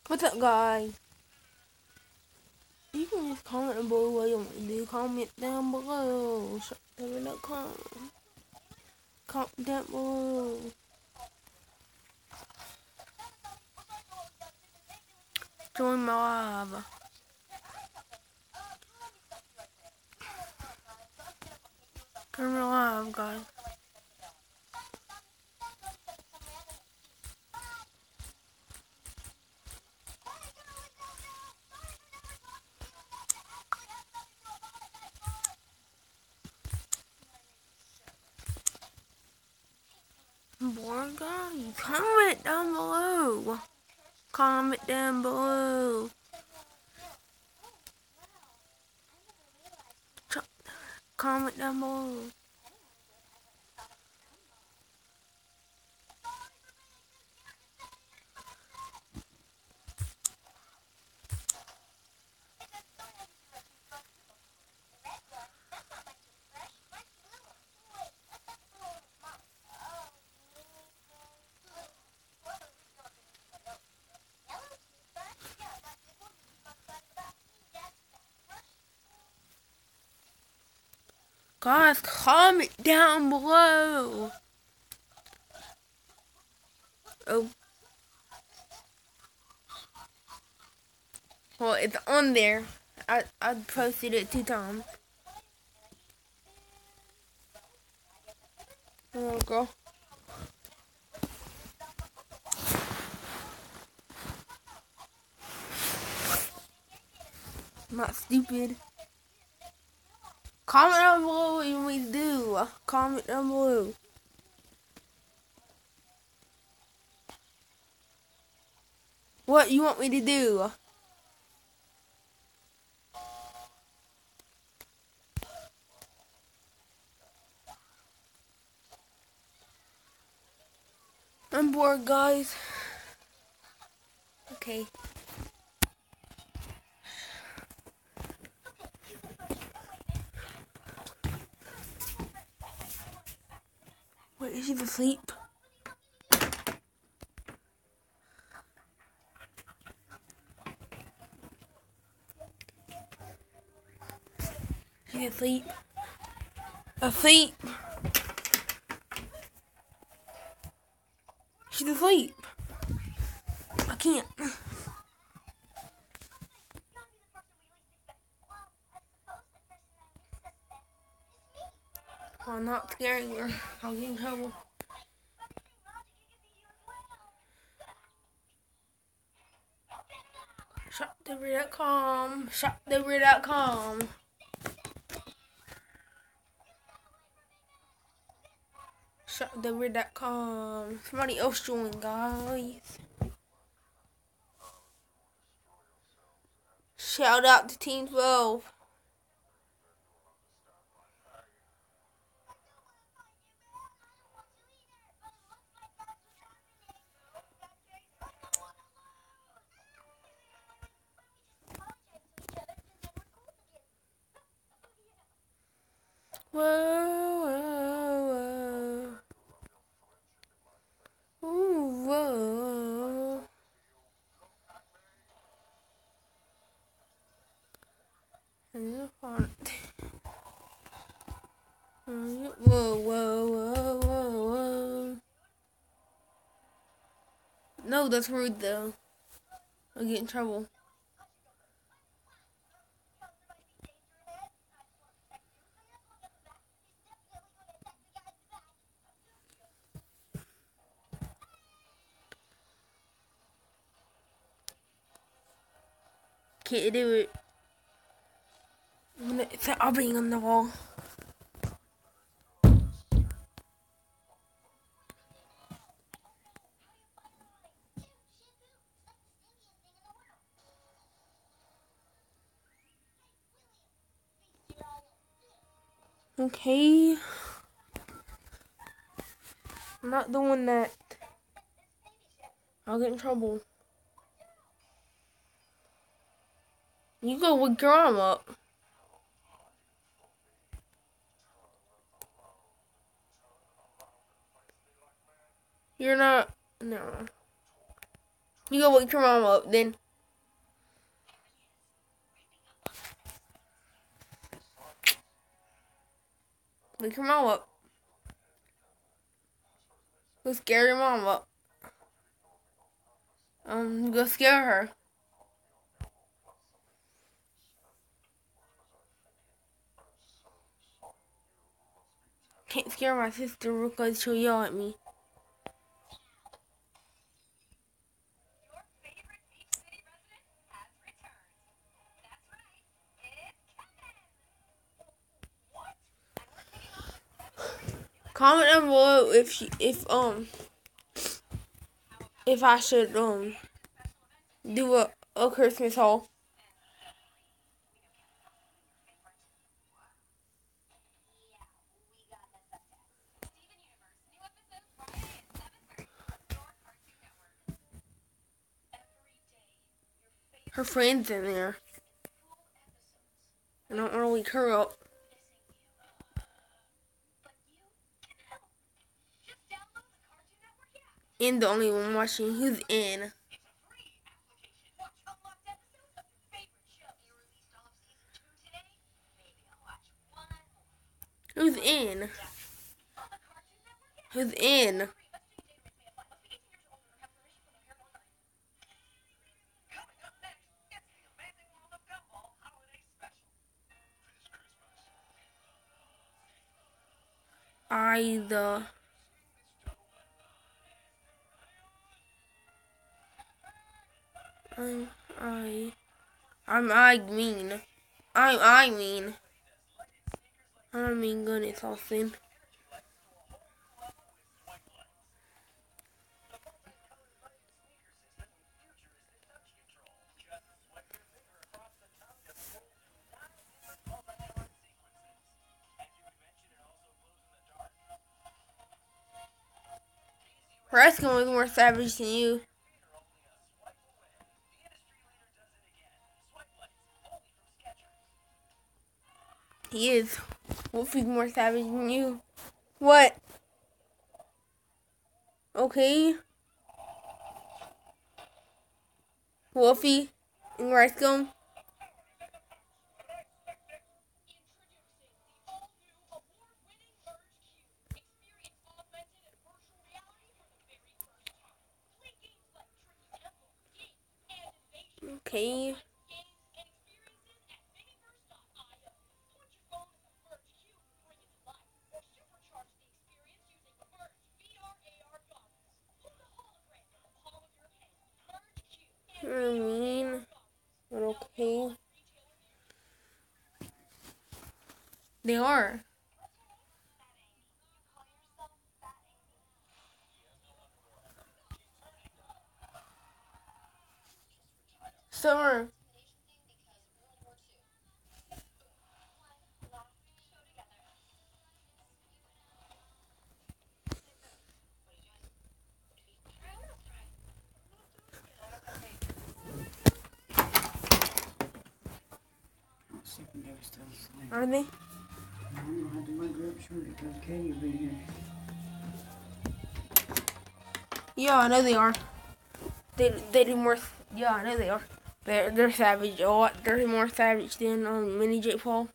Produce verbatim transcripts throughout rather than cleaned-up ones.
What's up, guys? You can just comment below what you want to do. Comment down below. Shoptailor dot com. Comment down below. Join my live. Join my live, guys. Boy, guys, comment down below. Comment down below. Comment down below. Guys, comment down below. Oh. Well, it's on there. I, I posted it two times. Oh, girl. I'm not stupid. Comment down below what you want me to do. Comment down below. What you want me to do? I'm bored, guys. Okay. Wait, is she asleep? She's asleep. Asleep. She's asleep. I can't. I'm not scaring her. I'll get in trouble. Shoptailor dot com. Shoptailor dot com. Shoptailor dot com. Somebody else join, guys. Shout out to Team twelve. Whoa, whoa, whoa. Ooh, whoa. Whoa, whoa, whoa, whoa, whoa. No, that's rude though. I'll get in trouble. Can't do it. I'm gonna, it's an obbing on the wall. Okay. I'm not doing that. I'll get in trouble. You go wake your arm up. You're not. No. You go wake your mom up then. Wake your mom up. Go scare your mom up. Um, go scare her. Can't scare my sister because she'll yell at me. Comment down below if she, if um if I should um do a, a Christmas haul. Her friend's in there. I don't want to wake her up. And the only one watching who's in. Who's in? Who's in? I the I'm I I'm I mean I'm I mean I mean goodness Austin. Raskin was more savage than you. He is. Wolfie's more savage than you. What? Okay. Wolfie and Raskin. Okay. You're mean, but okay. They are. Summer. Are they? I don't know how to wake her up shortly because Katie will be here. Yeah, I know they are. They they do more. Yeah, I know they are. They're they're savage. A lot. They're more savage than um Mini Jake Paul.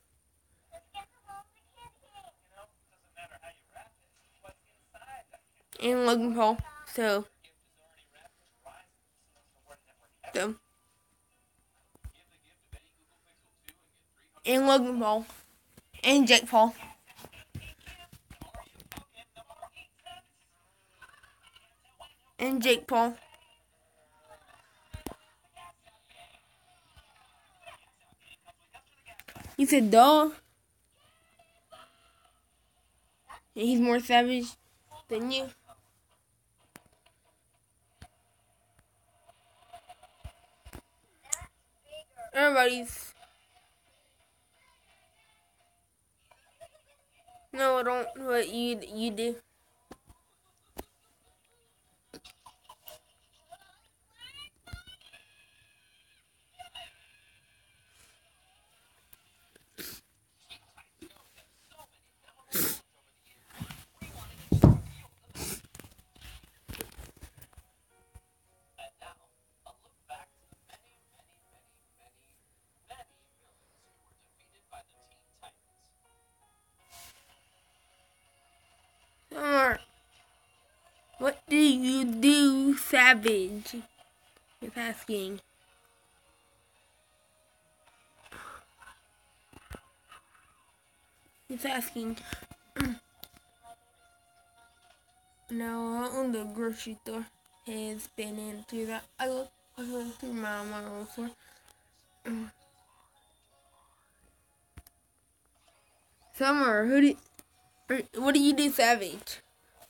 And Logan Paul. So. So. And Logan Paul. And Jake Paul. And Jake Paul. You said duh. And he's more savage than you. Everybody's. No, I don't. But you you do. you do, Savage? It's asking. It's asking. Now on the grocery store has been into that. I look. I went through my mom before. Summer, who do? You, what do you do, Savage?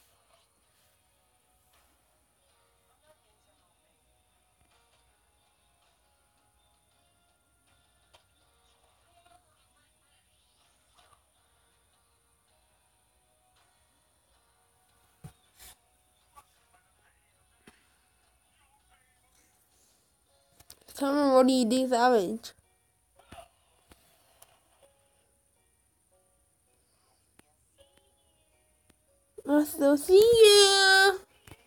Summer, what do you do, Savage? I'll still see you.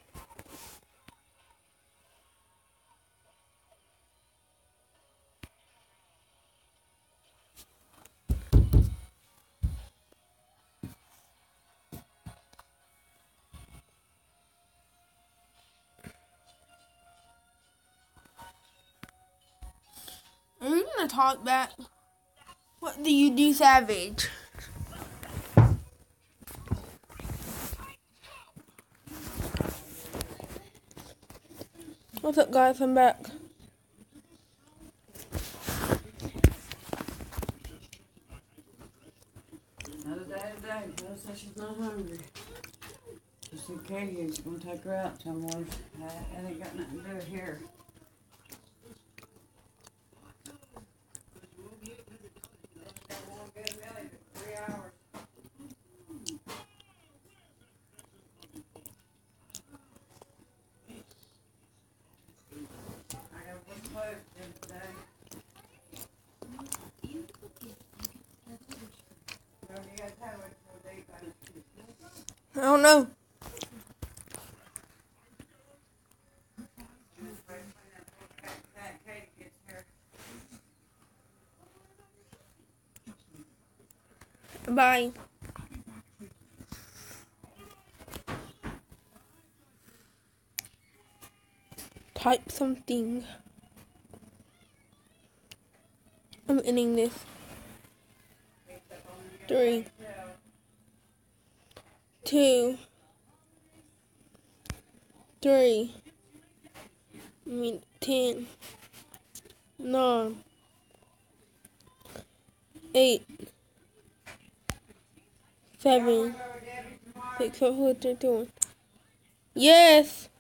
Are you gonna talk back? What do you do, Savage? What's up, guys? I'm back. Another day today. Bill says she's not hungry. She said Katie is going to take her out somewhere. That ain't got nothing to do here. I don't know. Bye. Type something. I'm ending this. Three. Two. Three. I mean, ten. Nine. Eight. Seven. Six, five, four, three, two, one. Yes.